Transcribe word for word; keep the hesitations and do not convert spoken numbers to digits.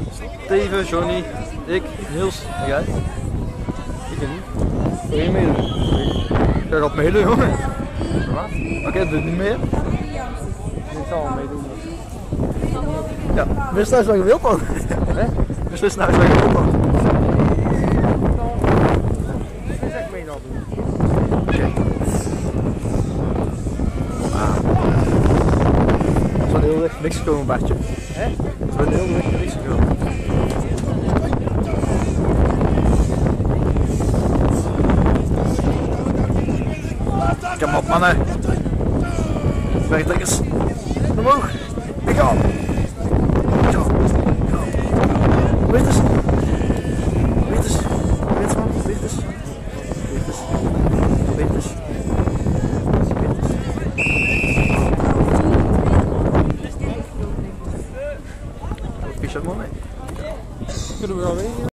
Steven, Johnny, ik, Niels en jij? Ik en niet. Wil je meedoen? Jij gaat meedoen, jongen. Wat? Oké, okay, doe het niet meer. Ik zal wel meedoen. Ja, wist nou eens wat je wilt man. Hè? Wist nou eens wat je wilt man. Ik zeg mee dan doen. Oké. Ah. Het is wel heel licht niks gekomen, Bartje. Hè? Het is wel heel licht niks gekomen. Kom op mannen. Bergtrekkers. Omhoog. Ik ga. Ik ga. Weet eens. Weet eens. Weet eens man. Weet eens. Weet eens. Weet eens. Weet eens. Is dat mooi? Kunnen we wel mee?